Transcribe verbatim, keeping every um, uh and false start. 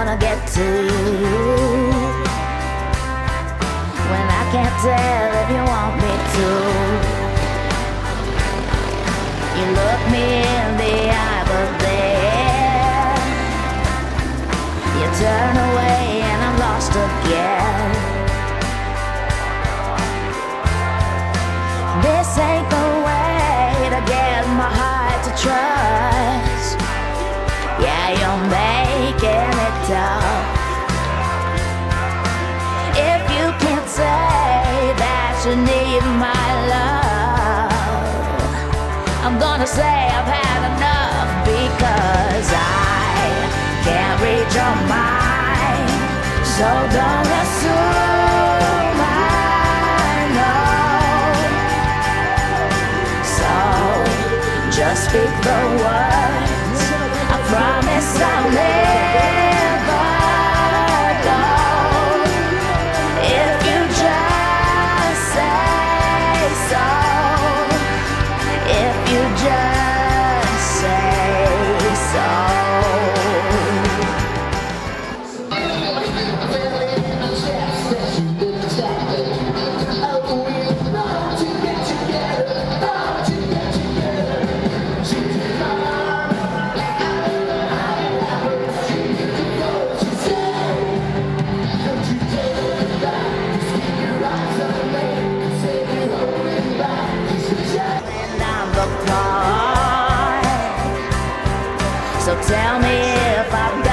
wanna get to you when I can't tell if you want me to. You look me in the eye, but then you turn away and I'm lost again. This ain't the way to get my heart to trust. Yeah, you're making it tough. If you can't say that you need my love, I'm gonna say I've had enough, because I can't read your mind. So don't assume I know. So just speak the words, I promise I'll never go. If you just say so, if you just say so. So tell me if I've